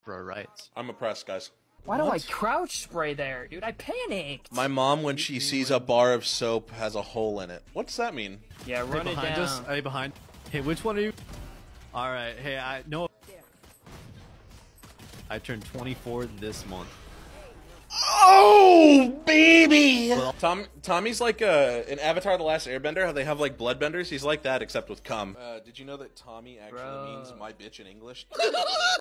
bro writes. I'm oppressed, guys. Why do I crouch spray there, dude? I panicked. My mom, when she sees a bar of soap, has a hole in it. What's that mean? Yeah, run it Behind down. us? Are you behind? Hey, which one are you? All right. Hey, I know. I turned 24 this month. Oh, baby! Tommy's like an Avatar: The Last Airbender. How they have like bloodbenders? He's like that, except with cum. Did you know that Tommy actually means my bitch in English?